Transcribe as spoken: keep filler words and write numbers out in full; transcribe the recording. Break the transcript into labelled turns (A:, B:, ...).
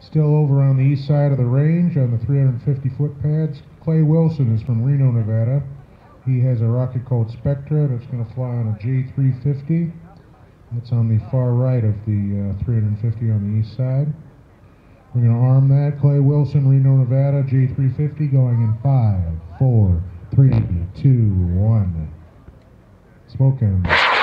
A: Still over on the east side of the range on the three hundred fifty foot pads, Clay Wilson is from Reno, Nevada. He has a rocket called Spectra that's going to fly on a J three fifty. That's on the far right of the uh, three hundred fifty on the east side. We're going to arm that. Clay Wilson, Reno, Nevada, J three fifty going in five, four, three, two, one. Smoke him.